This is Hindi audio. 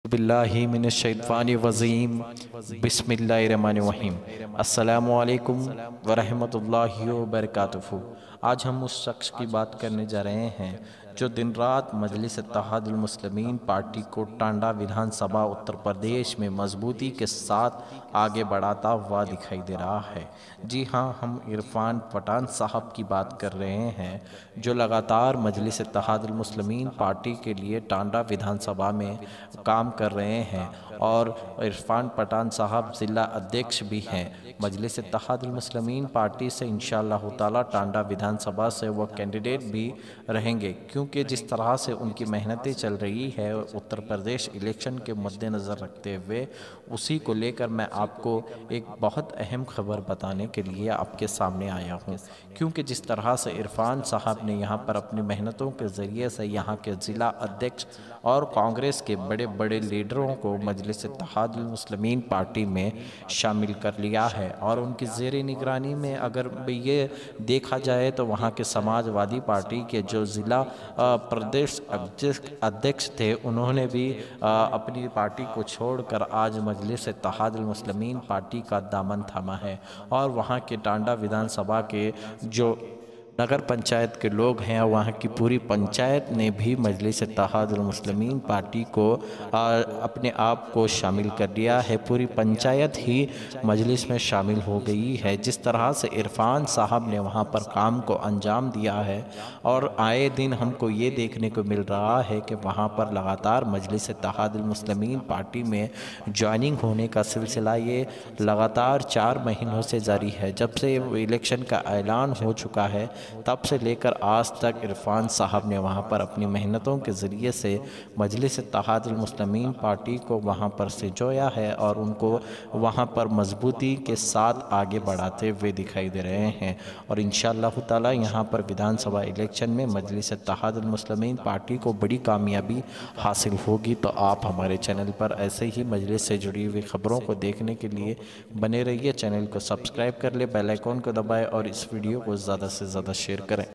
बिल्लाहि मिनश्शैतानिर्रजीम बिस्मिल्लाहिर्रहमानिर्रहीम। अस्सलामु अलैकुम वरहमतुल्लाहि वबरकातुहू। आज हम उस शख्स की बात करने जा रहे हैं जो दिन रात मजलिस इत्तेहादुल मुस्लिमीन पार्टी को टांडा विधानसभा उत्तर प्रदेश में मजबूती के साथ आगे बढ़ाता हुआ दिखाई दे रहा है। जी हाँ, हम इरफान पठान साहब की बात कर रहे हैं जो लगातार मजलिस इत्तेहादुल मुस्लिमीन पार्टी के लिए टांडा विधानसभा में काम कर रहे हैं और इरफान पठान साहब ज़िला अध्यक्ष भी हैं मजलिस इत्तेहादुल मुस्लिमीन पार्टी से। इंशाअल्लाह ताला टांडा विधानसभा से वो कैंडिडेट भी रहेंगे, क्योंकि जिस तरह से उनकी मेहनतें चल रही है उत्तर प्रदेश इलेक्शन के मद्देनज़र रखते हुए, उसी को लेकर मैं आपको एक बहुत अहम खबर बताने के लिए आपके सामने आया हूँ। क्योंकि जिस तरह से इरफान साहब ने यहाँ पर अपनी मेहनतों के ज़रिए से यहाँ के ज़िला अध्यक्ष और कांग्रेस के बड़े बड़े लीडरों को मजलिस इत्तेहादुल मुस्लिमीन पार्टी में शामिल कर लिया है और उनकी ज़ेर निगरानी में अगर ये देखा जाए तो वहाँ के समाजवादी पार्टी के जो ज़िला प्रदेश अध्यक्ष थे, उन्होंने भी अपनी पार्टी को छोड़कर आज मजलिस इत्तेहादुल मुस्लिमीन पार्टी का दामन थामा है। और वहाँ के टांडा विधानसभा के जो नगर पंचायत के लोग हैं, वहाँ की पूरी पंचायत ने भी मजलिस इत्तेहादुल मुस्लिमीन पार्टी को अपने आप को शामिल कर लिया है। पूरी पंचायत ही मजलिस में शामिल हो गई है। जिस तरह से इरफान साहब ने वहाँ पर काम को अंजाम दिया है और आए दिन हमको ये देखने को मिल रहा है कि वहाँ पर लगातार मजलिस इत्तेहादुल मुस्लिमीन पार्टी में ज्वाइनिंग होने का सिलसिला ये लगातार 4 महीनों से जारी है। जब से इलेक्शन का ऐलान हो चुका है तब से लेकर आज तक इरफान साहब ने वहाँ पर अपनी मेहनतों के ज़रिए से मजलिस इत्तेहादुल मुस्लिमीन पार्टी को वहाँ पर संजोया है और उनको वहाँ पर मजबूती के साथ आगे बढ़ाते हुए दिखाई दे रहे हैं। और इंशाअल्लाह ताला यहाँ पर विधानसभा इलेक्शन में मजलिस इत्तेहादुल मुस्लिमीन पार्टी को बड़ी कामयाबी हासिल होगी। तो आप हमारे चैनल पर ऐसे ही मजलिस से जुड़ी हुई ख़बरों को देखने के लिए बने रहिए। चैनल को सब्सक्राइब कर ले, बेल आइकॉन को दबाएं और इस वीडियो को ज़्यादा से ज़्यादा शेयर करें।